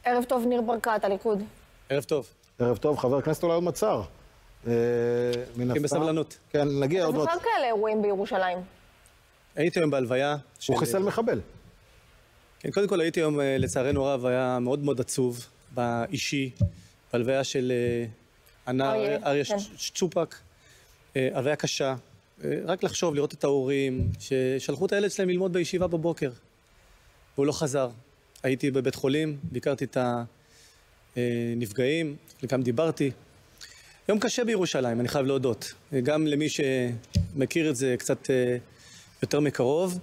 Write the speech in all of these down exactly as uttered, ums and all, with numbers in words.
ערב טוב, ניר ברקת, הליכוד. ערב טוב. ערב טוב, חבר הכנסת אולי עוד מצר. כן, בסבלנות. כן, נגיע עוד... אתה זוכר כאלה אירועים בירושלים? הייתי היום בהלוויה. הוא חיסל מחבל. כן, קודם כל הייתי היום, לצערנו הרב, היה מאוד מאוד עצוב, באישי, בהלוויה של הנער אריה צ'ופק. הלוויה קשה. רק לחשוב, לראות את ההורים, ששלחו את הילד שלהם ללמוד בישיבה בבוקר, והוא לא חזר. הייתי בבית חולים, ביקרתי את הנפגעים, גם דיברתי. יום קשה בירושלים, אני חייב להודות. גם למי שמכיר את זה קצת יותר מקרוב.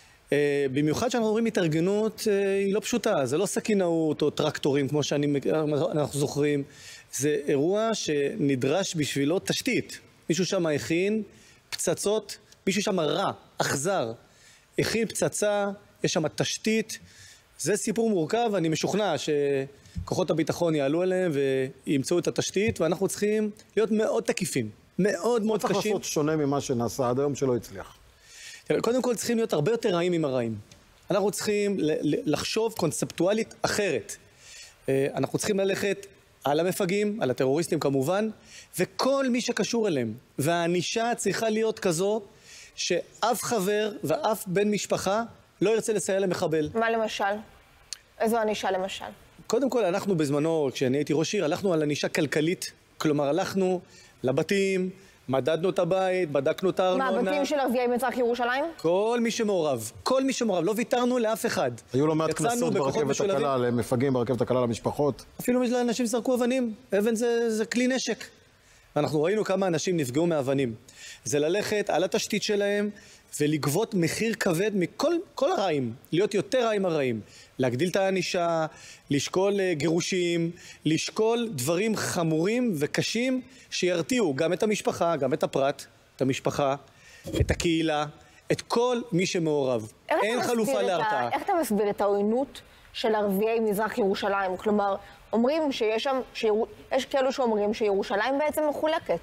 במיוחד שאנחנו רואים התארגנות, היא לא פשוטה. זה לא סכינאות או טרקטורים, כמו שאנחנו זוכרים. זה אירוע שנדרש בשבילו תשתית. מישהו שם הכין פצצות, מישהו שם רע, אכזר. הכין פצצה, יש שם תשתית. זה סיפור מורכב, אני משוכנע שכוחות הביטחון יעלו אליהם וימצאו את התשתית, ואנחנו צריכים להיות מאוד תקיפים, מאוד מאוד קשים. צריך לעשות שונה ממה שנעשה עד היום שלא הצליח. קודם כל צריכים להיות הרבה יותר רעים עם הרעים. אנחנו צריכים לחשוב קונספטואלית אחרת. אנחנו צריכים ללכת על המפגעים, על הטרוריסטים כמובן, וכל מי שקשור אליהם. והענישה צריכה להיות כזו שאף חבר ואף בן משפחה לא ירצה לסייע למחבל. מה למשל? איזו ענישה למשל? קודם כל, אנחנו בזמנו, כשאני הייתי ראש עיר, הלכנו על ענישה כלכלית. כלומר, הלכנו לבתים, מדדנו את הבית, בדקנו את הארנונה. מה, הבתים של ערביי מזרח ירושלים? כל מי שמעורב, כל מי שמעורב, לא ויתרנו לאף אחד. היו לא מעט כנסות ברכבת הקלה, למפגעים ברכבת הקלה למשפחות. אפילו אנשים זרקו אבנים, אבן זה, זה כלי נשק. ואנחנו ראינו כמה אנשים נפגעו מאבנים. זה ללכת על התשתית שלהם ולגבות מחיר כבד מכל כל הרעים, להיות יותר רעים הרעים. להגדיל את הענישה, לשקול גירושים, לשקול דברים חמורים וקשים שירתיעו גם את המשפחה, גם את הפרט, את המשפחה, את הקהילה, את כל מי שמעורב. אין חלופה להרתעה. איך אתה מסביר את העוינות של ערביי מזרח ירושלים? כלומר, אומרים שיש שם, יש כאלו שאומרים שירושלים בעצם מחולקת.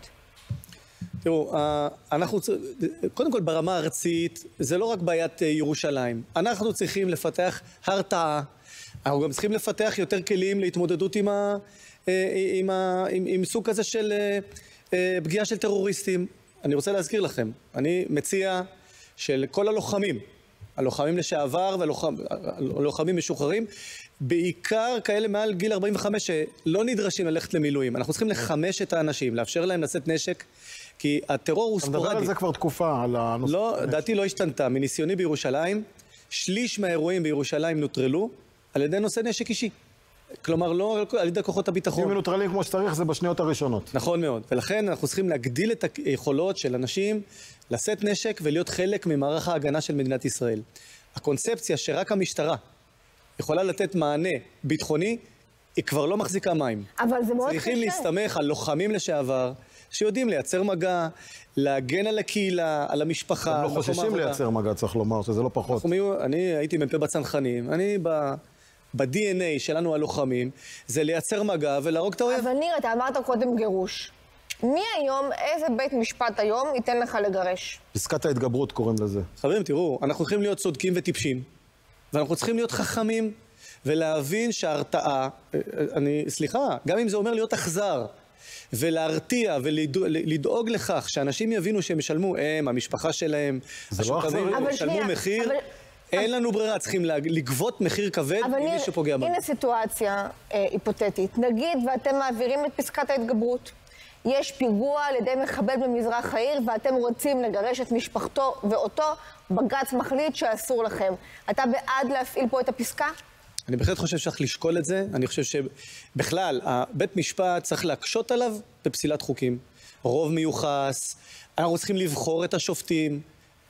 תראו, אנחנו, קודם כל ברמה הארצית, זה לא רק בעיית ירושלים. אנחנו צריכים לפתח הרתעה. אנחנו גם צריכים לפתח יותר כלים להתמודדות עם, ה, עם, ה, עם, עם סוג כזה של פגיעה של טרוריסטים. אני רוצה להזכיר לכם, אני מציע של כל הלוחמים, הלוחמים לשעבר והלוחמים משוחררים, בעיקר כאלה מעל גיל ארבעים וחמש שלא נדרשים ללכת למילואים. אנחנו צריכים לחמש את האנשים, לאפשר להם לשאת נשק, כי הטרור הוא ספורדי. אתה מדבר על זה כבר תקופה, על הנושא. לא, דעתי לא השתנתה. מניסיוני בירושלים, שליש מהאירועים בירושלים נוטרלו על ידי נושא נשק אישי. כלומר, לא על ידי כוחות הביטחון. אם נוטרלים כמו שצריך, זה בשניות הראשונות. נכון מאוד. ולכן אנחנו צריכים להגדיל את היכולות של אנשים לשאת נשק ולהיות חלק ממערך ההגנה של מדינת ישראל. הקונספציה שרק המשטרה יכולה לתת מענה ביטחוני, היא כבר לא מחזיקה מים. אבל זה מאוד קשה. צריכים להסתמך על לוחמים לשעבר, שיודעים לייצר מגע, להגן על הקהילה, על המשפחה. הם לא חוששים לייצר מגע, צריך לומר, שזה לא פחות. אני הייתי מ"פ בצנחנים, אני ב-די אן איי שלנו הלוחמים, זה לייצר מגע ולהרוג את האויב. אבל ניר, אתה אמרת קודם גירוש. מי היום, איזה בית משפט היום ייתן לך לגרש? פסקת ההתגברות קוראים לזה. חברים, תראו, אנחנו יכולים להיות צודקים וטיפשים, ואנחנו צריכים להיות חכמים, ולהבין שההרתעה, אני, סליחה, גם אם זה אומר להיות אכזר, ולהרתיע ולדאוג לכך שאנשים יבינו שהם ישלמו, הם, המשפחה שלהם, השותפים, ישלמו מחיר, אין לנו ברירה, צריכים לגבות מחיר כבד ממי שפוגע בנו. הנה סיטואציה היפותטית. נגיד ואתם מעבירים את פסקת ההתגברות. יש פיגוע על ידי מחבל במזרח העיר, ואתם רוצים לגרש את משפחתו ואותו, בג"ץ מחליט שאסור לכם. אתה בעד להפעיל פה את הפסקה? אני בהחלט חושב שצריך לשקול את זה. אני חושב שבכלל, בית משפט צריך להקשות עליו בפסילת חוקים. רוב מיוחס, אנחנו צריכים לבחור את השופטים.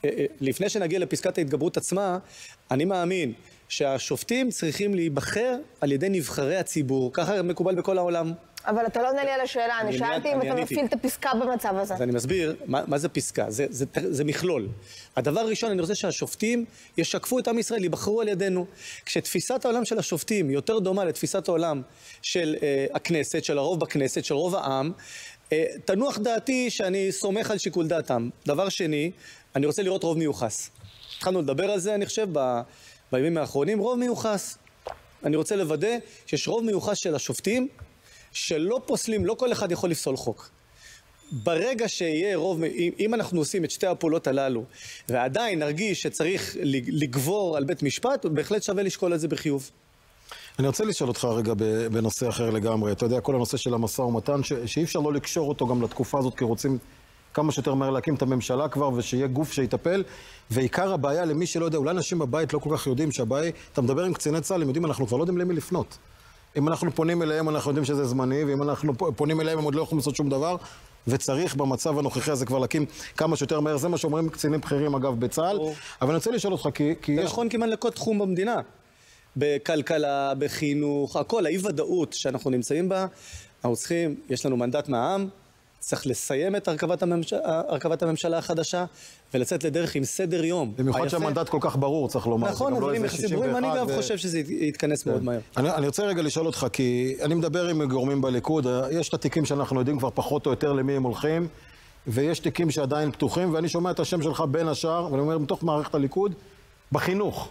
לפני שנגיע לפסקת ההתגברות עצמה, אני מאמין שהשופטים צריכים להיבחר על ידי נבחרי הציבור. ככה מקובל בכל העולם. אבל אתה לא עונה לי על השאלה, אני שאלתי אם אתה מפעיל את הפסקה במצב הזה. אז אני מסביר, מה, מה זה פסקה? זה, זה, זה מכלול. הדבר הראשון, אני רוצה שהשופטים ישקפו את עם ישראל, ייבחרו על ידינו. כשתפיסת העולם של השופטים יותר דומה לתפיסת העולם של אה, הכנסת, של הרוב בכנסת, של רוב העם, אה, תנוח דעתי שאני סומך על שיקול דעתם. דבר שני, אני רוצה לראות רוב מיוחס. התחלנו לדבר על זה, אני חושב, ב, בימים האחרונים, רוב מיוחס. אני רוצה לוודא שיש רוב מיוחס של השופטים, שלא פוסלים, לא כל אחד יכול לפסול חוק. ברגע שיהיה רוב, אם אנחנו עושים את שתי הפעולות הללו, ועדיין נרגיש שצריך לגבור על בית משפט, בהחלט שווה לשקול את זה בחיוב. אני רוצה לשאול אותך רגע בנושא אחר לגמרי. אתה יודע, כל הנושא של המשא ומתן, שאי אפשר לא לקשור אותו גם לתקופה הזאת, כי רוצים כמה שיותר מהר להקים את הממשלה כבר, ושיהיה גוף שיטפל. ועיקר הבעיה, למי שלא יודע, אולי אנשים בבית לא כל כך יודעים שהבעיה, אתה מדבר עם קציני צה"ל, הם יודעים, אנחנו כבר לא יודעים למי לפנות. אם אנחנו פונים אליהם, אנחנו יודעים שזה זמני, ואם אנחנו פונים אליהם, הם עוד לא יכולים לעשות שום דבר, וצריך במצב הנוכחי הזה כבר להקים כמה שיותר מהר. זה מה שאומרים קצינים בכירים, אגב, בצה"ל. אבל אני רוצה לשאול אותך, כי... זה נכון כמעט לכל תחום במדינה. בכלכלה, בחינוך, הכל, האי-ודאות שאנחנו נמצאים בה, אנחנו צריכים, יש לנו מנדט מהעם, צריך לסיים את הרכבת הממשלה, הרכבת הממשלה החדשה, ולצאת לדרך עם סדר יום. במיוחד שהמנדט כל כך ברור, צריך לומר. נכון, הדברים יחסים ברורים, אני גם חושב שזה יתכנס מאוד מהר. אני רוצה רגע לשאול אותך, כי אני מדבר עם גורמים בליכוד, יש את התיקים שאנחנו יודעים כבר פחות או יותר למי הם הולכים, ויש תיקים שעדיין פתוחים, ואני שומע את השם שלך בין השאר, ואני אומר, מתוך מערכת הליכוד, בחינוך.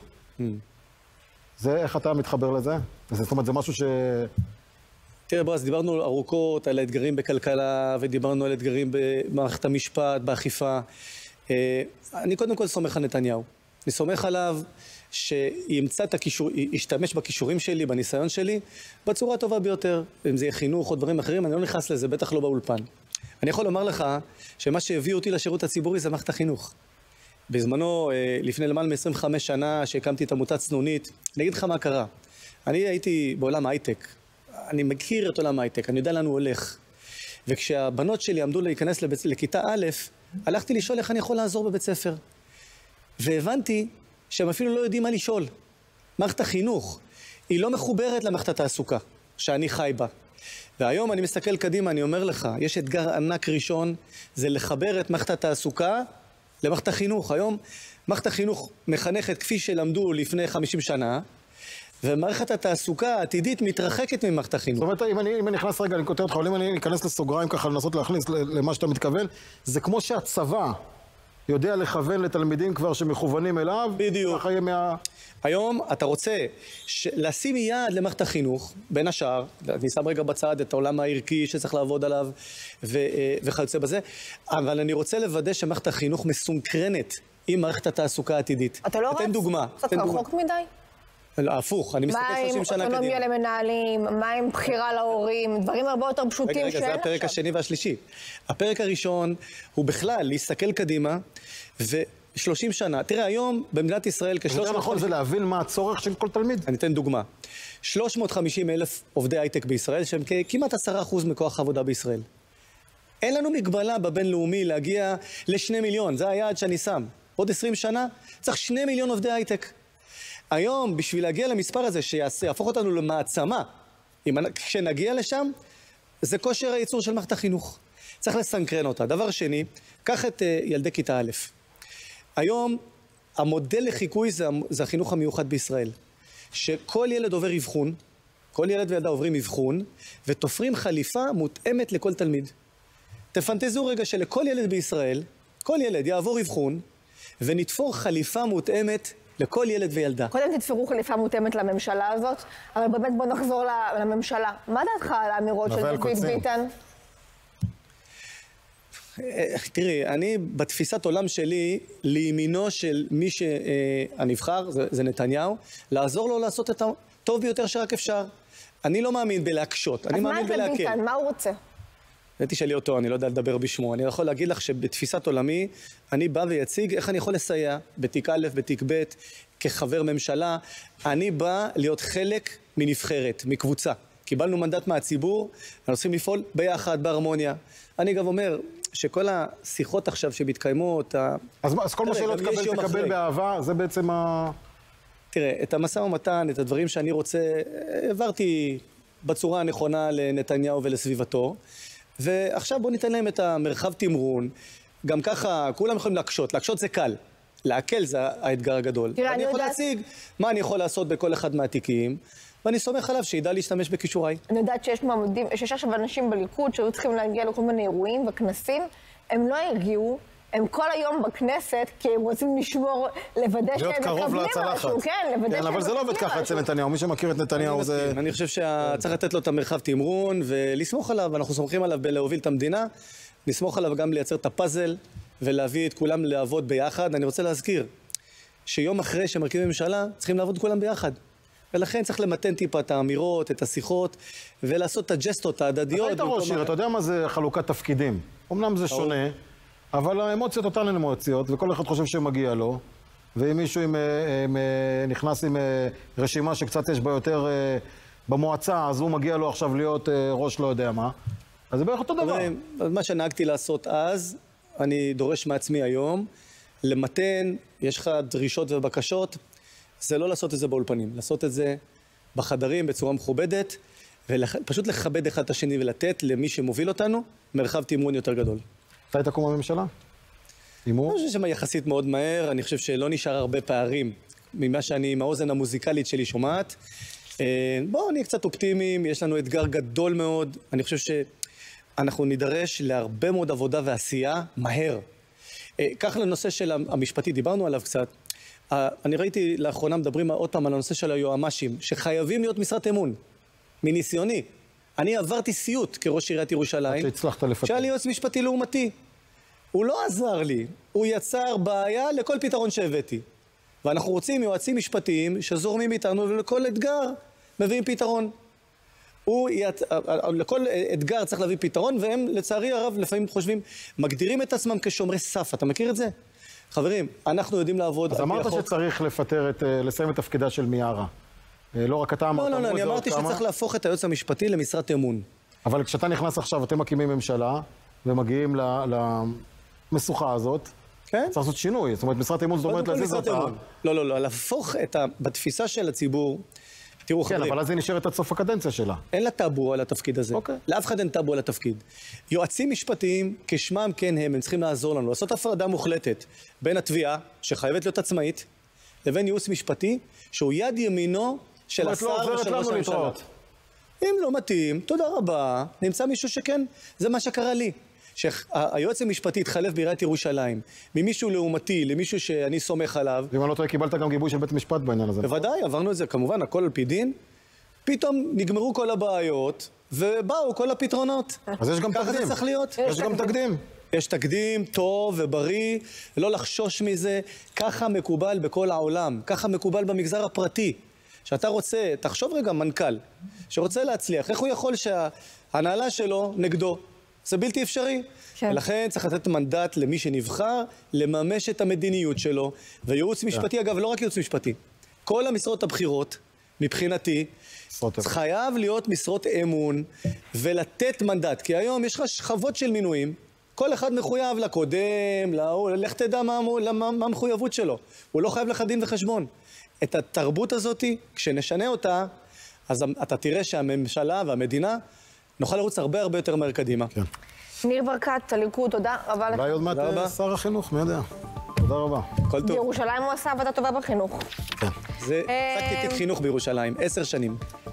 זה, איך אתה מתחבר לזה? זאת אומרת, זה משהו ש... תראה, ברס, דיברנו ארוכות על האתגרים בכלכלה, ודיברנו על אתגרים במערכת המשפט, באכיפה. אני קודם כל סומך על נתניהו. אני סומך עליו שימצא את הכישור, ישתמש בכישורים שלי, בניסיון שלי, בצורה הטובה ביותר. אם זה יהיה חינוך או דברים אחרים, אני לא נכנס לזה, בטח לא באולפן. אני יכול לומר לך שמה שהביא אותי לשירות הציבורי זה מערכת החינוך. בזמנו, לפני למעלה מ-עשרים וחמש שנה, שהקמתי את עמותת צנונית, אני אגיד לך מה קרה. אני הייתי בעולם הייטק. אני מכיר את עולם הייטק, אני יודע לאן הוא הולך. וכשהבנות שלי עמדו להיכנס לבית, לכיתה א', הלכתי לשאול איך אני יכול לעזור בבית ספר. והבנתי שהם אפילו לא יודעים מה לשאול. מערכת החינוך היא לא מחוברת למערכת התעסוקה שאני חי בה. והיום אני מסתכל קדימה, אני אומר לך, יש אתגר ענק ראשון, זה לחבר את מערכת התעסוקה למערכת החינוך. היום מערכת החינוך מחנכת כפי שלמדו לפני חמישים שנה, ומערכת התעסוקה העתידית מתרחקת ממערכת החינוך. זאת אומרת, אם אני, אם אני נכנס רגע, אני כותב אותך, אבל אם אני אכנס לסוגריים ככה, לנסות להכניס למה שאתה מתכוון, זה כמו שהצבא יודע לכוון לתלמידים כבר שמכוונים אליו. בדיוק. מה... היום אתה רוצה לשים יד למערכת החינוך, בין השאר, אני שם רגע בצד את העולם הערכי שצריך לעבוד עליו ו- וכיוצא בזה, אבל אני רוצה לוודא שמערכת החינוך מסונכרנת עם מערכת התעסוקה העתידית. אתה לא רץ? דוגמה. קצת רחוק מדי? לא, הפוך, אני מסתכל שלושים שנה קדימה. מה עם אוטונומיה למנהלים, מה עם בחירה להורים, דברים הרבה יותר פשוטים שאין עכשיו. רגע, רגע, זה הפרק השני והשלישי. הפרק הראשון הוא בכלל להסתכל קדימה, ו-שלושים שנה. תראה, היום במדינת ישראל כ-שלוש מאות וחמישים... יותר נכון זה להבין מה הצורך של כל תלמיד. אני אתן דוגמה. שלוש מאות וחמישים אלף עובדי הייטק בישראל, שהם כמעט עשרה אחוז מכוח העבודה בישראל. אין לנו מגבלה בבינלאומי להגיע לשני מיליון, זה היעד שאני שם. עוד עשרים שנה צריך שני מיליון עובדי הייטק. היום, בשביל להגיע למספר הזה, שיהפוך אותנו למעצמה, כשנגיע לשם, זה כושר הייצור של מערכת החינוך. צריך לסנקרן אותה. דבר שני, קח את ילדי כיתה א'. היום, המודל לחיקוי זה, זה החינוך המיוחד בישראל. שכל ילד עובר אבחון, כל ילד וילדה עוברים אבחון, ותופרים חליפה מותאמת לכל תלמיד. תפנטזו רגע שלכל ילד בישראל, כל ילד יעבור אבחון, ונתפור חליפה מותאמת לכל ילד וילדה. קודם תתפרו חליפה מותאמת לממשלה הזאת, אבל באמת בוא נחזור לממשלה. מה דעתך על האמירות של דוד ביטן? תראי, אני בתפיסת עולם שלי, לימינו של מי שהנבחר, זה, זה נתניהו, לעזור לו לעשות את הטוב ביותר שרק אפשר. אני לא מאמין בלהקשות, אני מאמין בלהקל. אז מה את ביטן? מה הוא רוצה? זה תשאלי אותו, אני לא יודע לדבר בשמו. אני יכול להגיד לך שבתפיסת עולמי, אני בא ויציג איך אני יכול לסייע בתיק א', בתיק ב', כחבר ממשלה. אני בא להיות חלק מנבחרת, מקבוצה. קיבלנו מנדט מהציבור, אנחנו צריכים לפעול ביחד, בהרמוניה. אני גם אומר שכל השיחות עכשיו שמתקיימות... אז, אז כל מה שלא תקבל, תקבל באהבה, זה בעצם ה... תראה, את המשא ומתן, את הדברים שאני רוצה, העברתי בצורה הנכונה לנתניהו ולסביבתו. ועכשיו בוא ניתן להם את המרחב תמרון. גם ככה, כולם יכולים להקשות. להקשות זה קל. להקל זה האתגר הגדול. תראה, אני יכול יודעת... להציג מה אני יכול לעשות בכל אחד מהתיקים, ואני סומך עליו שידע להשתמש בכישוריי. אני יודעת שיש מעמודים, שיש עכשיו אנשים בליכוד שהיו צריכים להגיע לכל מיני אירועים וכנסים, הם לא הגיעו, הם כל היום בכנסת, כי הם רוצים לשמור, לוודא שהם מקבלים משהו, כן, לוודא כן, אבל זה לא עובד ככה אצל נתניהו, מי שמכיר את נתניהו זה... אני חושב שצריך לתת לו את המרחב תמרון ולסמוך עליו, אנחנו סומכים עליו בלהוביל את המדינה, נסמוך עליו גם לייצר את הפאזל ולהביא את כולם לעבוד ביחד. אני רוצה להזכיר שיום אחרי שמרכיבים ממשלה צריכים לעבוד כולם ביחד. ולכן צריך למתן טיפה את האמירות, את השיחות, ולעשות את הג'סטות ההדדיות. אתה היית ראש עיר, אתה יודע מה זה חלוקת תפקידים. אמנם זה שונה, אבל האמוציות אותן הן אמוציות, וכל אחד חושב שמגיע לו, ואם מישהו עם, עם, נכנס עם רשימה שקצת יש בה יותר במועצה, אז הוא מגיע לו עכשיו להיות ראש לא יודע מה, אז זה בערך אותו דבר. מה שנהגתי לעשות אז, אני דורש מעצמי היום, למתן, יש לך דרישות ובקשות, זה לא לעשות את זה באולפנים, לעשות את זה בחדרים בצורה מכובדת, ופשוט לכבד אחד את השני ולתת למי שמוביל אותנו מרחב תמרון יותר גדול. מתי תקום הממשלה? הימור? אני חושב שיחסית מאוד מהר, אני חושב שלא נשאר הרבה פערים ממה שאני עם האוזן המוזיקלית שלי שומעת. בואו נהיה קצת אופטימיים, יש לנו אתגר גדול מאוד, אני חושב שאנחנו נידרש להרבה מאוד עבודה ועשייה מהר. כך לנושא של המשפטי, דיברנו עליו קצת. אני ראיתי לאחרונה מדברים עוד פעם על הנושא של היועמ"שים, שחייבים להיות משרת אמון, מניסיוני. אני עברתי סיוט כראש עיריית ירושלים, שהצלחת לפתח. שהיה לי יועץ משפטי לעומתי. הוא לא עזר לי, הוא יצר בעיה לכל פתרון שהבאתי. ואנחנו רוצים יועצים משפטיים שזורמים איתנו ולכל אתגר מביאים פתרון. הוא ית... לכל אתגר צריך להביא פתרון, והם לצערי הרב לפעמים חושבים, מגדירים את עצמם כשומרי סף. אתה מכיר את זה? חברים, אנחנו יודעים לעבוד... אז אמרת שצריך לפטר את, לסיים את תפקידה של מיארה. לא רק אתה אמרת... לא, לא, לא, אני אמרתי שצריך להפוך את היועץ המשפטי למשרת אמון. אבל כשאתה נכנס עכשיו, אתם מקימים ממשלה, ומגיעים למשוכה הזאת, כן? צריך לעשות שינוי. זאת אומרת, משרת אמון זאת אומרת להזיז אותה. לא, לא, לא, להפוך את ה... בתפיסה של הציבור... תראו, כן, חברים, אבל אז היא נשארת עד סוף הקדנציה שלה. אין לה טאבו על התפקיד הזה. אוקיי. לאף אחד אין טאבו על התפקיד. יועצים משפטיים, כשמם כן הם, הם צריכים לעזור לנו, לעשות הפרדה מוחלטת בין התביעה, שחייבת להיות עצמאית, לבין ייעוץ משפטי, שהוא יד ימינו של השר ושל ראש הממשלה. אם לא מתאים, תודה רבה, נמצא מישהו שכן, זה מה שקרה לי. שהיועץ המשפטי התחלף בעיריית ירושלים, ממישהו לעומתי, למישהו שאני סומך עליו. ואם אני לא טועה, קיבלת גם גיבוי של בית המשפט בעניין הזה. בוודאי, עברנו את זה, כמובן, הכל על פי דין. פתאום נגמרו כל הבעיות, ובאו כל הפתרונות. אז יש גם תקדים. ככה זה צריך להיות. יש גם תקדים. יש תקדים טוב ובריא, לא לחשוש מזה. ככה מקובל בכל העולם, ככה מקובל במגזר הפרטי. שאתה רוצה, תחשוב רגע, מנכ"ל, שרוצה להצליח, איך הוא יכול שההנהלה שלו נגדו? זה בלתי אפשרי. כן. ולכן צריך לתת מנדט למי שנבחר, לממש את המדיניות שלו. וייעוץ משפטי, אגב, לא רק ייעוץ משפטי. כל המשרות הבחירות, מבחינתי, חייב להיות משרות אמון ולתת מנדט. כי היום יש לך שכבות של מינויים, כל אחד מחויב לקודם, להוא, לך תדע מה, מה, מה המחויבות שלו. הוא לא חייב לך דין וחשבון. את התרבות הזאת, כשנשנה אותה, אז אתה תראה שהממשלה והמדינה נוכל לרוץ הרבה הרבה יותר מהר קדימה. כן. ניר ברקת, הליכוד, תודה רבה לך. אולי עוד מעט שר החינוך, מי יודע. תודה רבה. כל טוב. בירושלים הוא עשה עבודה טובה בחינוך. כן. זה, עסקתי את חינוך בירושלים, עשר שנים.